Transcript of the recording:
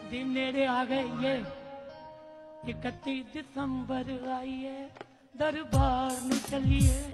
दिन नेड़े आ गए ये 31 दिसंबर आई है दरबार में चलिए